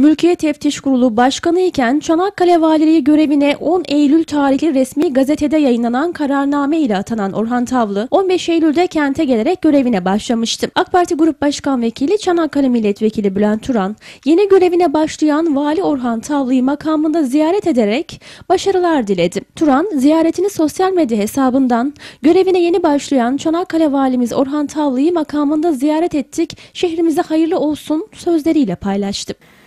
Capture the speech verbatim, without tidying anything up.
Mülkiye Teftiş Kurulu Başkanı iken Çanakkale Valiliği görevine on Eylül tarihli resmi gazetede yayınlanan kararname ile atanan Orhan Tavlı, on beş Eylül'de kente gelerek görevine başlamıştı. AK Parti Grup Başkan Vekili Çanakkale Milletvekili Bülent Turan, yeni görevine başlayan Vali Orhan Tavlı'yı makamında ziyaret ederek başarılar diledi. Turan, ziyaretini sosyal medya hesabından görevine yeni başlayan Çanakkale Valimiz Orhan Tavlı'yı makamında ziyaret ettik, şehrimize hayırlı olsun sözleriyle paylaştı.